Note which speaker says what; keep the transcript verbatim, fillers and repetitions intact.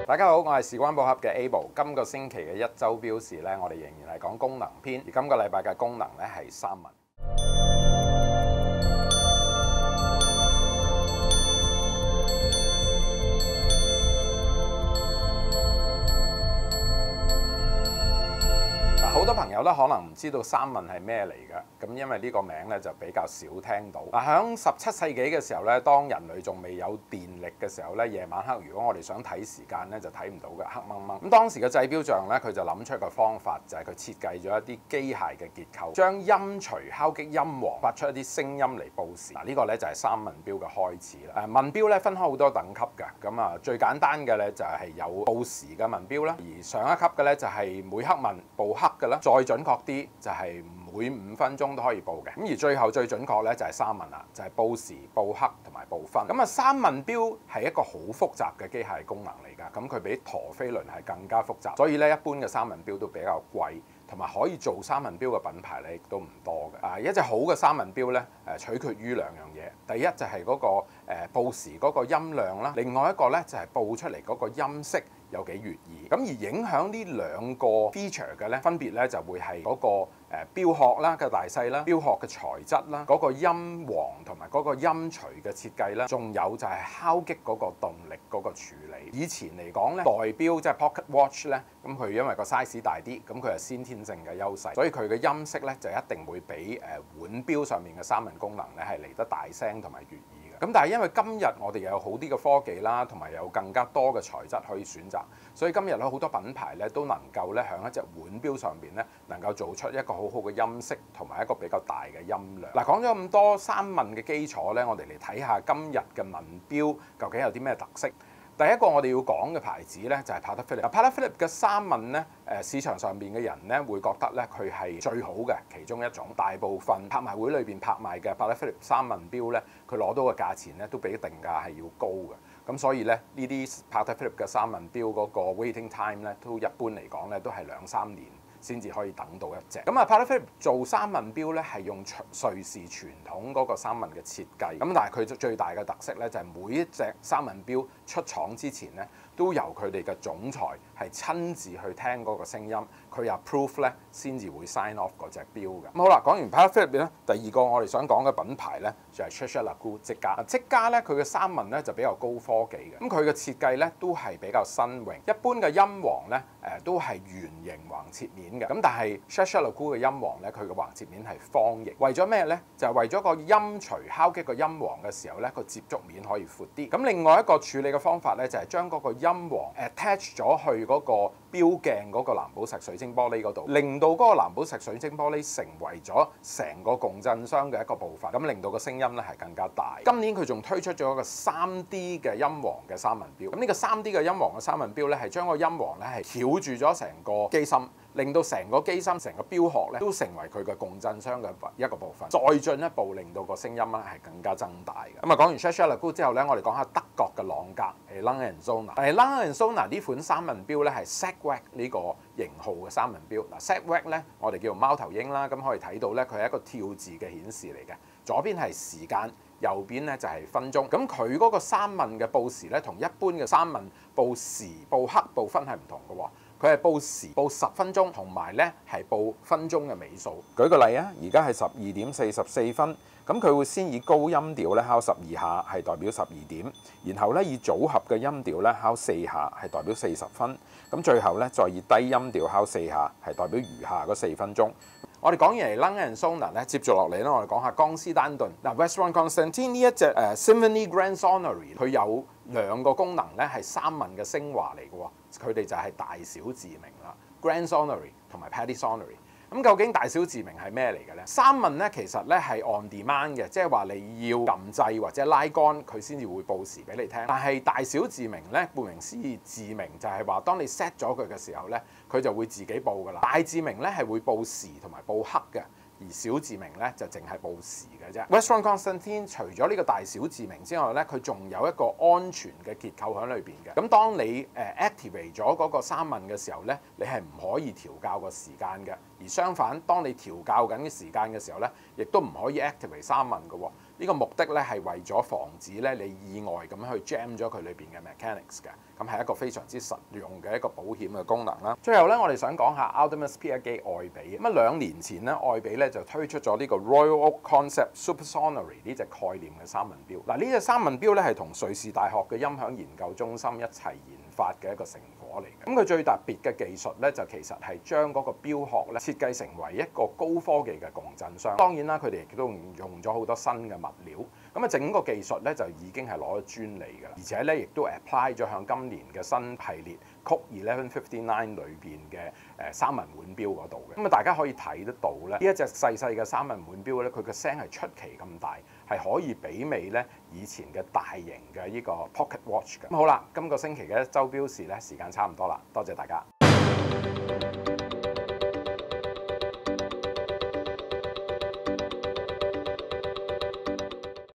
Speaker 1: 大家好，我係時關寶盒嘅 Able。今個星期嘅一周標示咧，我哋仍然係講功能篇，而今個禮拜嘅功能咧係三文。好多朋友咧可能唔知道三文係咩嚟嘅，咁因為呢個名咧就比較少聽到。嗱，喺十七世紀嘅時候咧，當人類仲未有電力嘅時候咧，夜晚黑如果我哋想睇時間咧，就睇唔到嘅，黑掹掹。咁當時嘅製錶匠咧，佢就諗出一個方法，就係佢設計咗一啲機械嘅結構，將音錘敲擊音黃，發出一啲聲音嚟報時。嗱，呢個咧就係三文錶嘅開始啦。誒，文錶咧分開好多等級嘅，咁啊最簡單嘅咧就係有報時嘅文錶啦，而上一級嘅咧就係每刻文報刻嘅啦，再準確啲就係每五分鐘都可以報嘅。咁而最後最準確咧就係三文啦，就係報時、報刻同埋報分。咁啊，三文錶係一個好複雜嘅機械功能嚟㗎，咁佢比陀飛輪係更加複雜，所以咧一般嘅三文錶都比較貴，同埋可以做三文錶嘅品牌咧亦都唔多嘅。啊，一隻好嘅三文錶咧誒取決於兩樣嘢，第一就係嗰個誒報時嗰個音量啦，另外一個咧就係報出嚟嗰個音色有幾悅耳。咁而影響呢兩個 feature 嘅咧，分別咧就會係嗰個誒錶殼啦嘅大細啦，錶殼嘅材質啦，嗰個音黃同埋嗰個音錘嘅設計啦，仲有就係敲擊嗰個動力嗰個處理。以前嚟講咧，代錶即係 pocket watch 咧，咁佢因為個 size 大啲，咁佢係先天性嘅優勢，所以佢嘅音色咧就一定會比誒腕錶上面嘅三文功能咧係嚟得大聲同埋悅耳。咁但係因為今日我哋又有好啲嘅科技啦，同埋有更加多嘅材質可以選擇，所以今日咧好多品牌咧都能夠咧喺一隻腕錶上邊咧能夠做出一個好好嘅音色同埋一個比較大嘅音量。嗱，講咗咁多三文嘅基礎咧，我哋嚟睇下今日嘅文錶究竟有啲咩特色。第一個我哋要講嘅牌子咧就係 Patek Philippe。Patek Philippe 嘅三文咧，誒市場上邊嘅人咧會覺得咧佢係最好嘅其中一種。大部分拍賣會裏邊拍賣嘅 Patek Philippe 三文錶咧，佢攞到嘅價錢咧都比定價係要高嘅。咁所以咧呢啲 Patek Philippe 嘅三文錶嗰個 waiting time 咧，都一般嚟講咧都係兩三年先至可以等到一隻。咁啊 Patek Philippe 做三文錶咧係用瑞士傳統嗰個三文嘅設計。咁但係佢最大嘅特色咧就係每一隻三文錶出廠之前咧，都由佢哋嘅總裁係親自去聽嗰個聲音，佢又 approve 咧先至會 sign off 嗰隻錶嘅。咁好啦，講完 Patek Philippe 咧，第二個我哋想講嘅品牌咧就係 Jaeger-LeCoultre 積家。積家咧佢嘅三文咧就比較高科技嘅，咁佢嘅設計咧都係比較新穎。一般嘅音黃咧誒都係圓形橫切面嘅，咁但係 Jaeger-LeCoultre 嘅音黃咧佢嘅橫切面係方形。為咗咩咧？就係、是、為咗個音錘敲擊個音黃嘅時候咧，個接觸面可以闊啲。咁另外一個處理嘅方法咧就係、是、將嗰個音黃 attach 咗去嗰個錶鏡嗰個藍寶石水晶玻璃嗰度，令到嗰個藍寶石水晶玻璃成為咗成個共振箱嘅一個部分，咁令到個聲音咧係更加大。今年佢仲推出咗一個三 D 嘅音黃嘅三文錶，咁呢個三 D 嘅音黃嘅三文錶咧係將個音黃咧係翹住咗成個機芯，令到成個機芯成個錶殼咧都成為佢嘅共振箱嘅一個部分，再進一步令到個聲音咧係更加增大嘅。咁啊講完 Jaeger-LeCoultre 之後咧，我哋講下德國嘅朗格係 Lange and Söhne。誒 Lange and Söhne呢款三文錶咧係 Sagwerk 呢個型號嘅三文錶。嗱 Sagwerk 咧我哋叫做貓頭鷹啦，咁可以睇到咧佢係一個跳字嘅顯示嚟嘅，左邊係時間，右邊咧就係分鐘。咁佢嗰個三文嘅報時咧，同一般嘅三文報時、報刻、報分係唔同嘅喎。佢係報時報十分鐘，同埋咧係報分鐘嘅尾數。舉個例啊，而家係十二點四十四分，咁佢會先以高音調咧敲十二下，係代表十二點，然後咧以組合嘅音調咧敲四下，係代表四十分，咁最後咧再以低音調敲四下，係代表餘下嗰四分鐘。我哋講完嚟 Lange and Söhne咧，接住落嚟咧，我哋講下江詩丹頓。嗱 Vacheron Constantin 呢一隻誒 Symphony Grand Sonnery， 佢有兩個功能咧係三文嘅昇華嚟嘅喎，佢哋就係大小自鳴啦 ，Grand Sonnery 同埋 Petit Sonnery。咁究竟大小自鳴係咩嚟嘅咧？三文咧其實咧係 on demand 嘅，即係話你要撳掣或者拉桿佢先至會報時俾你聽。但係大小自鳴咧，顧名思義，自鳴就係話當你 set 咗佢嘅時候咧，佢就會自己報㗎啦。大自鳴咧係會報時同埋報刻嘅。而小自鳴咧就淨係報時嘅啫。Vacheron Constantin 除咗呢個大小自鳴之外咧，佢仲有一個安全嘅結構喺裏邊嘅。咁當你誒 activate 咗嗰個三文嘅時候咧，你係唔可以調校個時間嘅。而相反，當你調校緊嘅時間嘅時候咧，亦都唔可以 activate 三文嘅喎。 呢個目的咧係為咗防止咧你意外咁去 jam 咗佢裏邊嘅 mechanics 嘅，咁係一個非常之實用嘅一個保險嘅功能啦。最後咧，我哋想講下 Artemis P 一機愛比。咁啊兩年前咧，愛比咧就推出咗呢個 Royal Oak Concept Supersonary 呢隻概念嘅三文錶。嗱，呢隻三文錶咧係同瑞士大學嘅音響研究中心一齊研發嘅一個成果嚟嘅。咁佢最特別嘅技術咧，就其實係將嗰個錶殼咧設計成為一個高科技嘅共振箱。當然啦，佢哋亦都用咗好多新嘅物料。咁啊，整個技術咧就已經係攞咗專利㗎啦，而且咧亦都 apply 咗向今年嘅新系列 Code 一一五九裏邊嘅誒三文腕錶嗰度嘅。咁啊，大家可以睇得到咧，呢一隻細細嘅三文腕錶咧，佢嘅聲係出奇咁大，係可以媲美咧以前嘅大型嘅呢個 Pocket Watch 嘅。咁好啦，今個星期嘅周錶時咧時間差唔多啦，多謝大家。